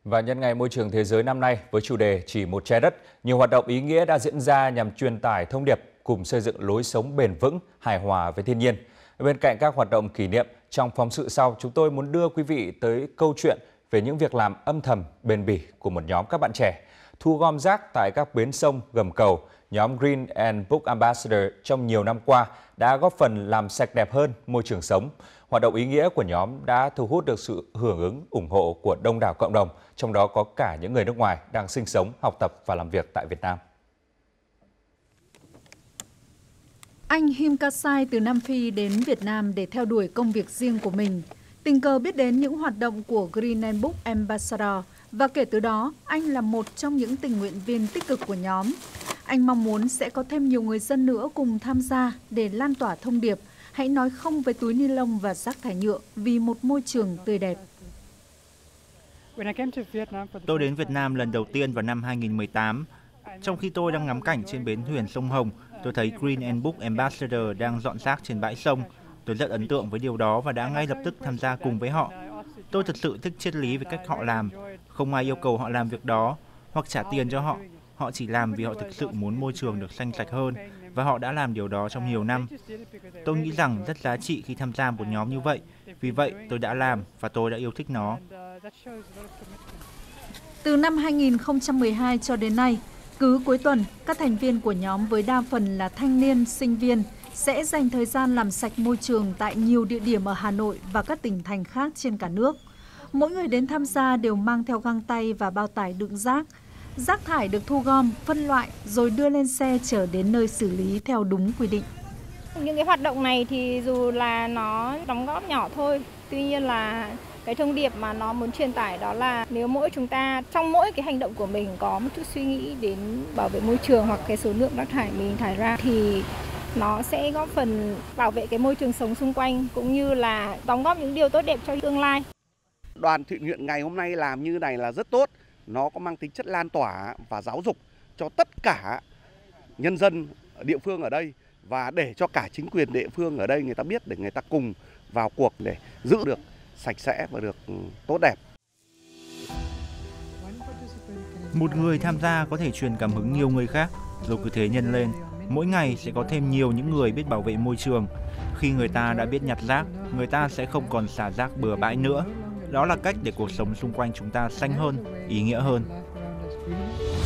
Và nhân ngày Môi trường Thế giới năm nay với chủ đề Chỉ một trái đất, nhiều hoạt động ý nghĩa đã diễn ra nhằm truyền tải thông điệp cùng xây dựng lối sống bền vững, hài hòa với thiên nhiên. Bên cạnh các hoạt động kỷ niệm, trong phóng sự sau, chúng tôi muốn đưa quý vị tới câu chuyện về những việc làm âm thầm, bền bỉ của một nhóm các bạn trẻ. Thu gom rác tại các bến sông, gầm cầu, nhóm Green and Book Ambassador trong nhiều năm qua đã góp phần làm sạch đẹp hơn môi trường sống. Hoạt động ý nghĩa của nhóm đã thu hút được sự hưởng ứng, ủng hộ của đông đảo cộng đồng, trong đó có cả những người nước ngoài đang sinh sống, học tập và làm việc tại Việt Nam. Anh Him Kasai từ Nam Phi đến Việt Nam để theo đuổi công việc riêng của mình. Tình cờ biết đến những hoạt động của Green and Book Ambassador và kể từ đó anh là một trong những tình nguyện viên tích cực của nhóm. Anh mong muốn sẽ có thêm nhiều người dân nữa cùng tham gia để lan tỏa thông điệp hãy nói không với túi ni lông và rác thải nhựa vì một môi trường tươi đẹp. Tôi đến Việt Nam lần đầu tiên vào năm 2018. Trong khi tôi đang ngắm cảnh trên bến thuyền sông Hồng, tôi thấy Green and Book Ambassador đang dọn rác trên bãi sông. Tôi rất ấn tượng với điều đó và đã ngay lập tức tham gia cùng với họ. Tôi thực sự thích triết lý về cách họ làm. Không ai yêu cầu họ làm việc đó hoặc trả tiền cho họ. Họ chỉ làm vì họ thực sự muốn môi trường được xanh sạch hơn và họ đã làm điều đó trong nhiều năm. Tôi nghĩ rằng rất giá trị khi tham gia một nhóm như vậy. Vì vậy, tôi đã làm và tôi đã yêu thích nó. Từ năm 2012 cho đến nay, cứ cuối tuần, các thành viên của nhóm với đa phần là thanh niên, sinh viên sẽ dành thời gian làm sạch môi trường tại nhiều địa điểm ở Hà Nội và các tỉnh thành khác trên cả nước. Mỗi người đến tham gia đều mang theo găng tay và bao tải đựng rác. Rác thải được thu gom, phân loại rồi đưa lên xe chở đến nơi xử lý theo đúng quy định. Những cái hoạt động này thì dù là nó đóng góp nhỏ thôi, tuy nhiên là cái thông điệp mà nó muốn truyền tải đó là nếu mỗi chúng ta trong mỗi cái hành động của mình có một chút suy nghĩ đến bảo vệ môi trường hoặc cái số lượng rác thải mình thải ra thì nó sẽ góp phần bảo vệ cái môi trường sống xung quanh cũng như là đóng góp những điều tốt đẹp cho tương lai. Đoàn thiện nguyện ngày hôm nay làm như này là rất tốt. Nó có mang tính chất lan tỏa và giáo dục cho tất cả nhân dân địa phương ở đây và để cho cả chính quyền địa phương ở đây người ta biết để người ta cùng vào cuộc để giữ được sạch sẽ và được tốt đẹp. Một người tham gia có thể truyền cảm hứng nhiều người khác, rồi cứ thế nhân lên. Mỗi ngày sẽ có thêm nhiều những người biết bảo vệ môi trường. Khi người ta đã biết nhặt rác, người ta sẽ không còn xả rác bừa bãi nữa. Đó là cách để cuộc sống xung quanh chúng ta xanh hơn, ý nghĩa hơn.